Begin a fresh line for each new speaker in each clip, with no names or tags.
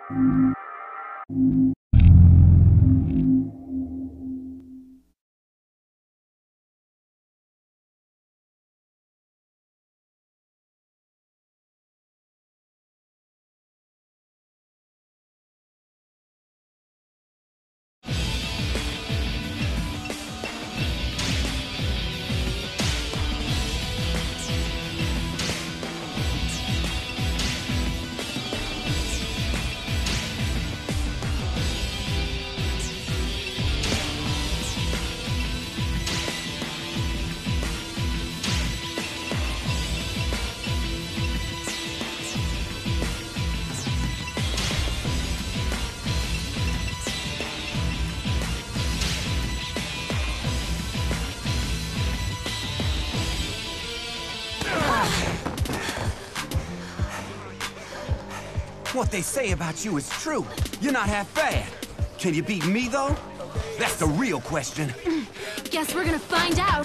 What they say about you is true. You're not half bad. Can you beat me, though? That's the real question.
Guess we're gonna find out.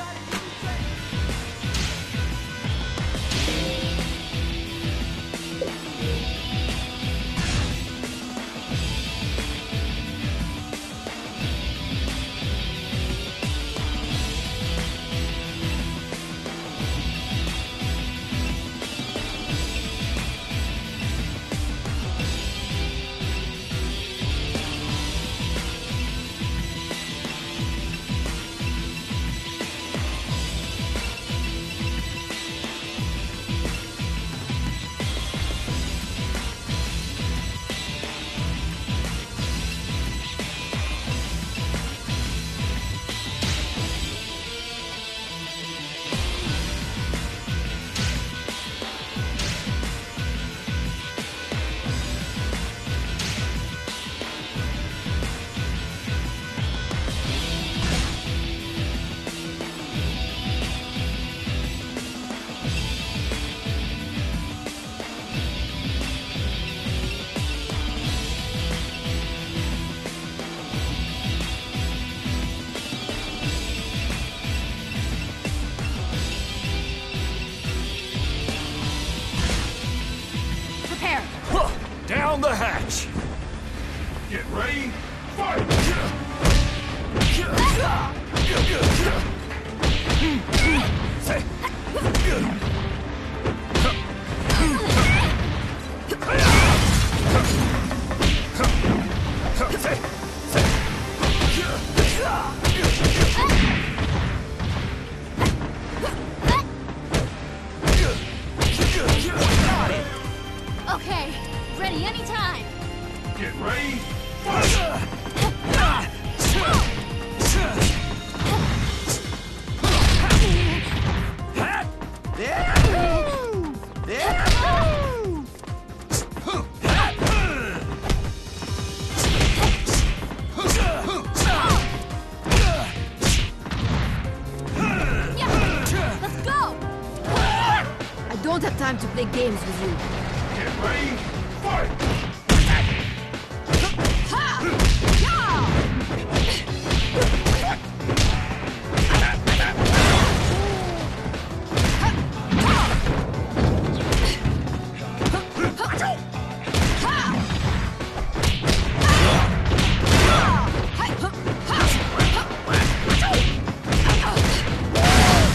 Down the hatch!
Get ready, fight!
Okay, ready anytime.
Get ready, fight!
Let's go! I don't have time to play games with you.
Get ready, fight!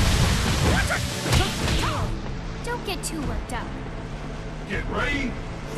Don't get too worked up.
Get ready,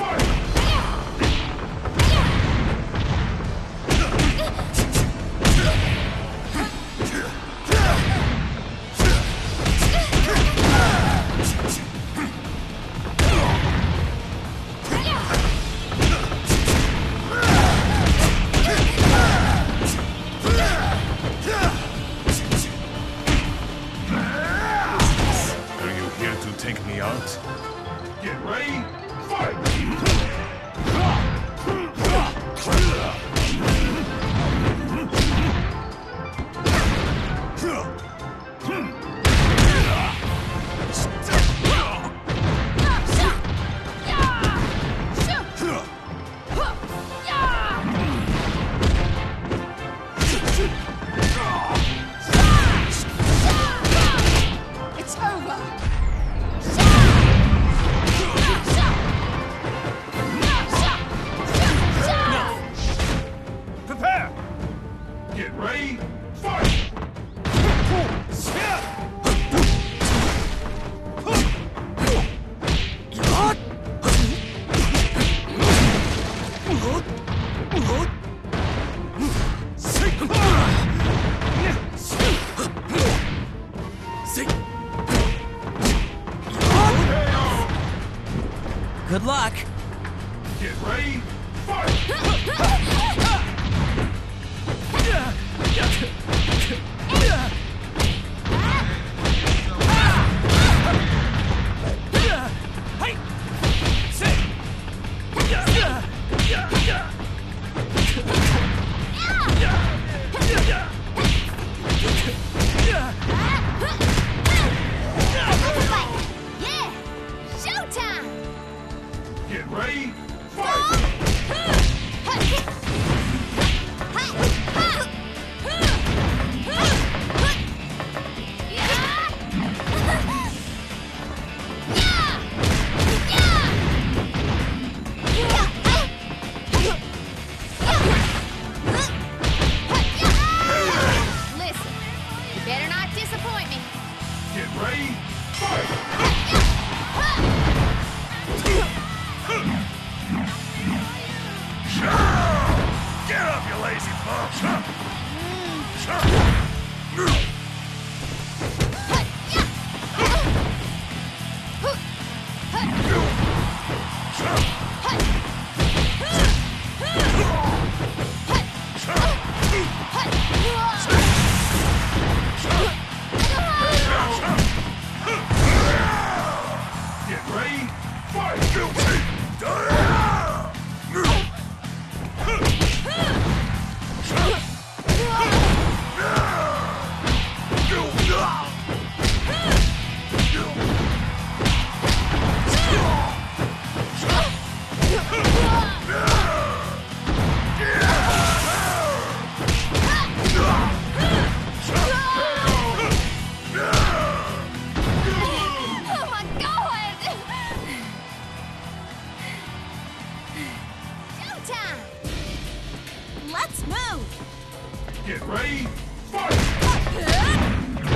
Good luck.
Get ready, fight!
Yeah! Showtime!
Get ready, fight!
Listen, you better not disappoint me.
Get ready, fight! Get up, you lazy bum! Get ready, fight!
Oh my God! Showtime! Let's move!
Get ready, fight!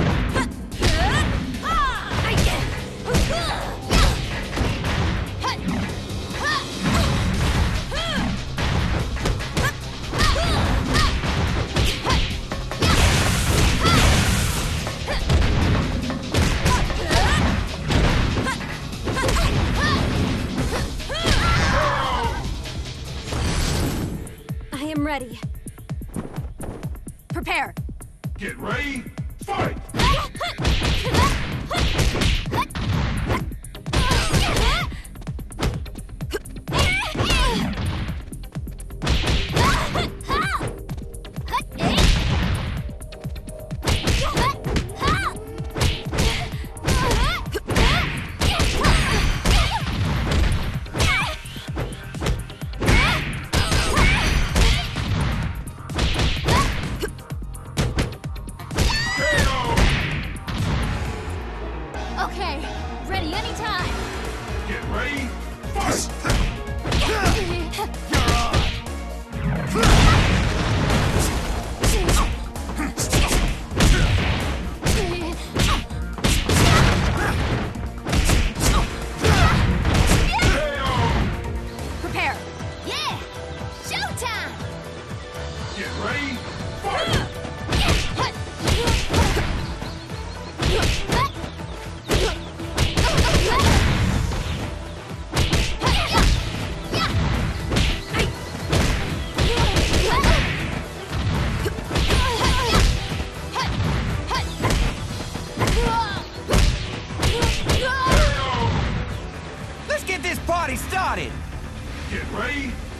I am ready. Prepare.
Get ready, fight!
Okay, ready anytime.
Get ready, fight!
Prepare. Yeah! Showtime!
Get ready, fight!
Let's get this party started!
Get ready,